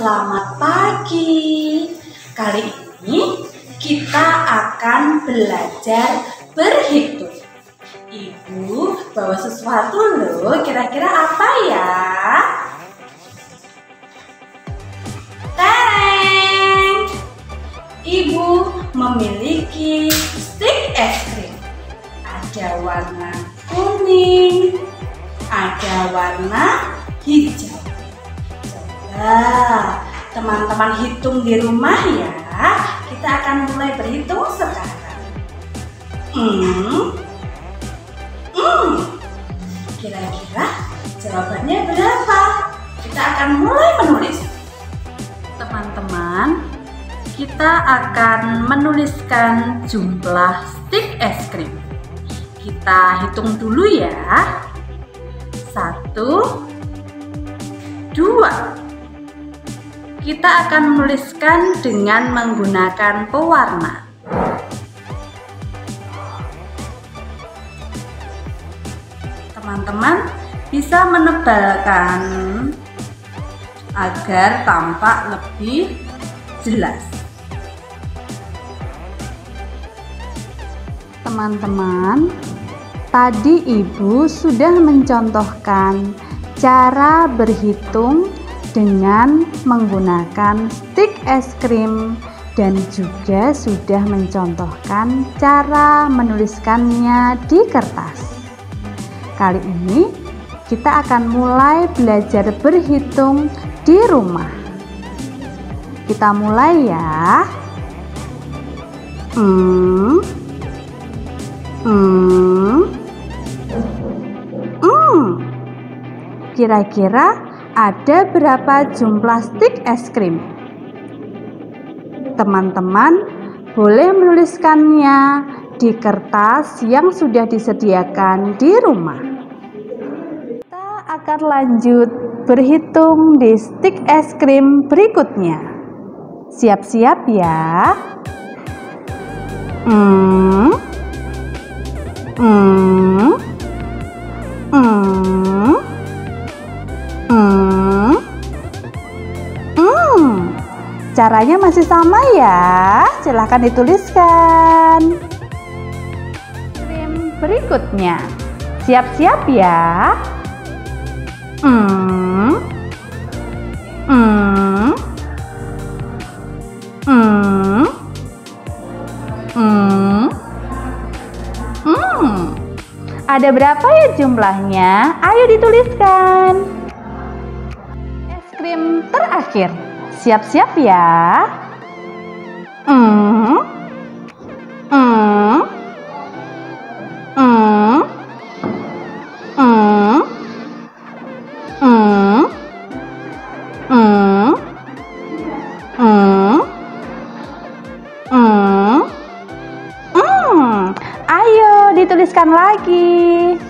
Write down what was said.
Selamat pagi. Kali ini kita akan belajar berhitung. Ibu bawa sesuatu loh, kira-kira apa ya? Teng! Ibu memiliki stik es krim. Ada warna kuning, ada warna hijau. Coba teman-teman hitung di rumah ya. Kita akan mulai berhitung sekarang. Kira-kira jawabannya berapa? Kita akan mulai menulis. Teman-teman, kita akan menuliskan jumlah stik es krim. Kita hitung dulu ya. 1, 2. Kita akan menuliskan dengan menggunakan pewarna. Teman-teman bisa menebalkan agar tampak lebih jelas. Teman-teman, tadi Ibu sudah mencontohkan cara berhitung dengan menggunakan stik es krim dan juga sudah mencontohkan cara menuliskannya di kertas. Kali ini kita akan mulai belajar berhitung di rumah. Kita mulai ya. Kira-kira ada berapa jumlah stik es krim? Teman-teman boleh menuliskannya di kertas yang sudah disediakan di rumah. Kita akan lanjut berhitung di stik es krim berikutnya. Siap-siap ya. Caranya masih sama ya, silahkan dituliskan. Krim berikutnya, siap-siap ya. Ada berapa ya jumlahnya? Ayo dituliskan. Es krim terakhir. Siap-siap ya. Ayo dituliskan lagi.